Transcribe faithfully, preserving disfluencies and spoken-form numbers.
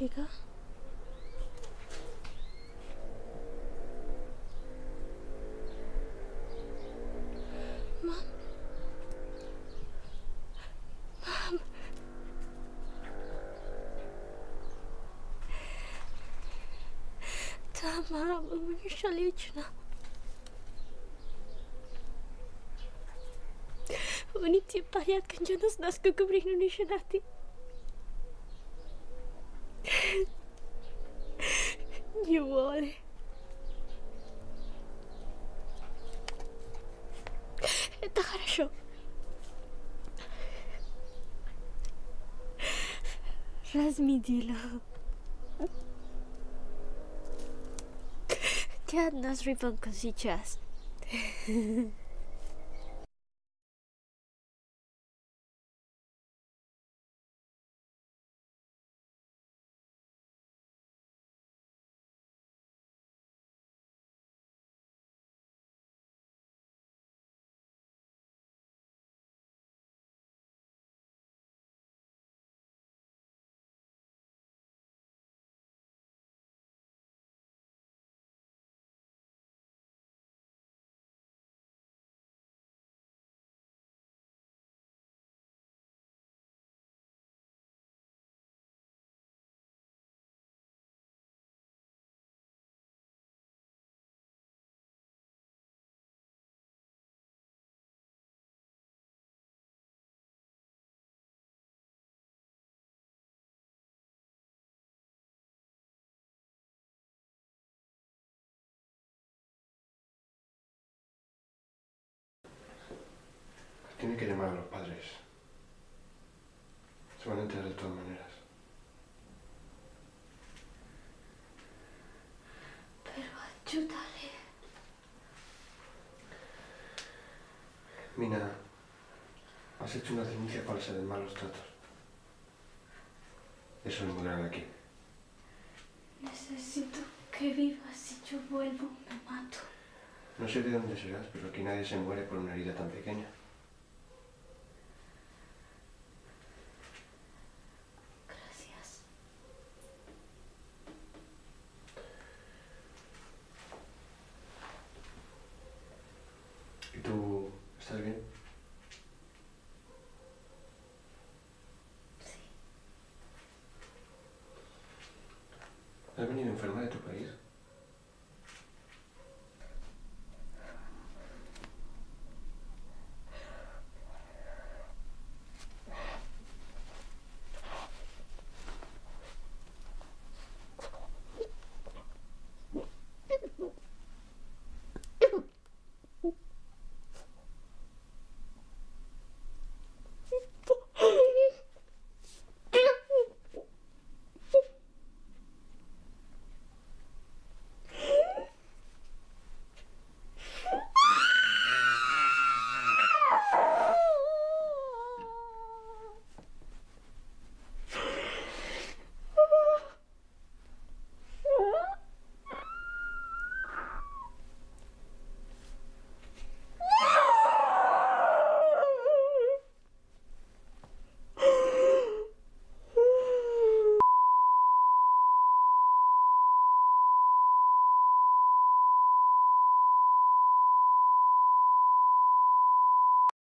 Diga. Mom. Mom. Tamam, mені ще лічно. Вони ті порядки, що нас наскільки пригнули нати. Не волі. Это хорошо. Размедила. Ты одна с ребенком сейчас. Tiene que llamar a los padres. Se van a enterar de todas maneras. Pero ayúdale. Mina, has hecho una denuncia falsa de malos tratos. Eso es muy grave aquí. Necesito que vivas. Si yo vuelvo, me mato. No sé de dónde serás, pero aquí nadie se muere por una herida tan pequeña. Gracias. ¿Y tú estás bien? Sí. ¿Has venido enferma de tu país?